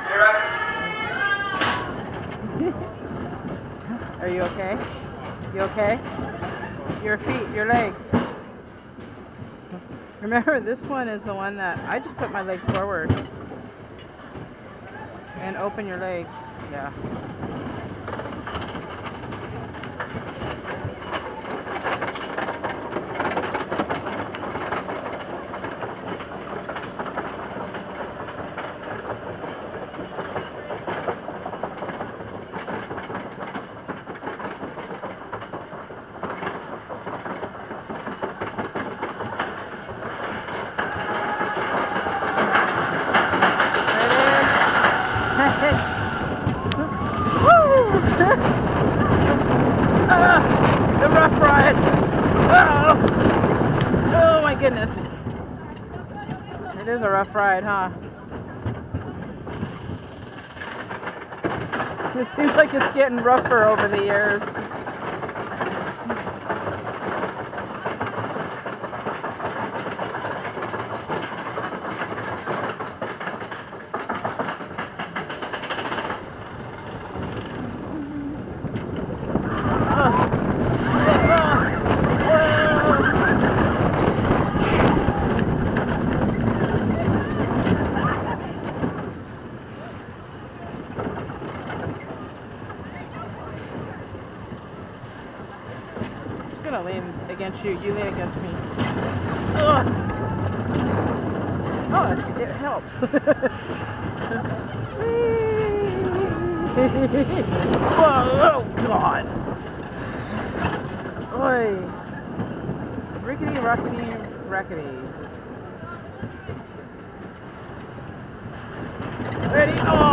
Are you okay? You okay? Your feet, your legs. Remember, this one is the one that I just put my legs forward and open your legs. Yeah. The rough ride. Oh my goodness. It is a rough ride, huh? It seems like it's getting rougher over the years. I'm just gonna lean against you. You lean against me. Ugh. Oh, it helps. Oh God! Oi! Rickety, rockety, rackety. Ready? Oh!